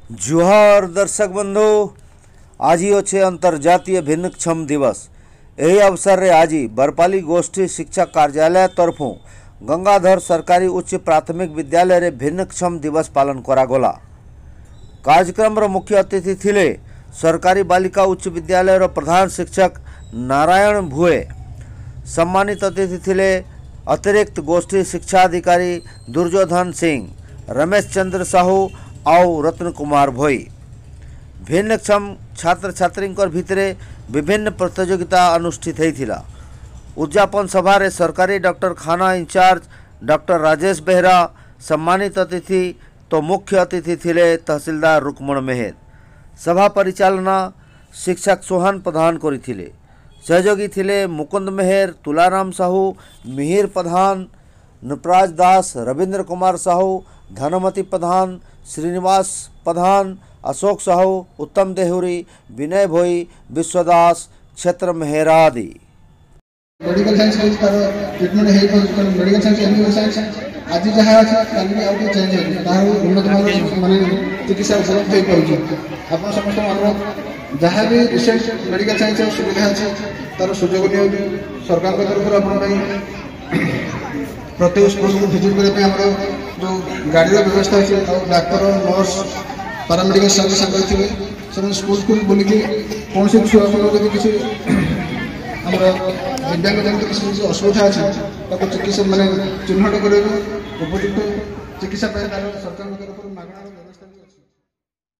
जुहार दर्शक बंधु, आज अच्छे अंतर्जातीय भिन्नक्षम दिवस। यही अवसर रे आज बरपाली गोष्ठी शिक्षा कार्यालय तरफों गंगाधर सरकारी उच्च प्राथमिक विद्यालय रे भिन्नक्षम दिवस पालन करागला। कार्यक्रम रो मुख्य अतिथि थिले सरकारी बालिका उच्च विद्यालय रो प्रधान शिक्षक नारायण भुए। सम्मानित अतिथि थिले अतिरिक्त गोष्ठी शिक्षा अधिकारी दुर्योधन सिंह, रमेश चंद्र साहू और रत्न कुमार भोई। भिन्नक्षम छात्र छात्री भितर विभिन्न प्रतियोगिता अनुष्ठित होता। उद्यापन सभा रे सरकारी डॉक्टर खाना इंचार्ज डॉक्टर राजेश बेहरा सम्मानित अतिथि तो मुख्य अतिथि थिले तहसीलदार रुक्मण मेहर। सभा परिचालना शिक्षक सोहन प्रधान करिथिले। सहयोगी थिले मुकुंद मेहर, तुलाराम साहू, मिहिर प्रधान, नृपराज दास, रविंद्र कुमार साहू, धनमती प्रधान, श्रीनिवास प्रधान, अशोक साहू, उत्तम देहुरी, विनय भोई, विश्वदास, क्षेत्र मेहरा आदि। Medical science treatment medical science MBBS science आज जहाँ अच्छे कल आउट चेंज हो उन्नत माने चिकित्सा उपलब्ध हो पाऊँ। आप समस्त अनुरोध जहाँ भी रिसर्च मेडिकल साइंस सुविधा अच्छे तार सुजोग नि सरकार तरफ प्रत्येक स्कूल को भिजिट करने जो गाड़ी व्यवस्था अच्छे डाक्तर नर्स पारामेडिकल स्टाफ सागर थे से स्कूल स्कूल बुलिकी कौन से छुआ को किसी दिव्यांग जन किसी असुविधा अच्छे चिकित्सा माने चिन्हट कर उपयुक्त चिकित्सा सरकार तरफ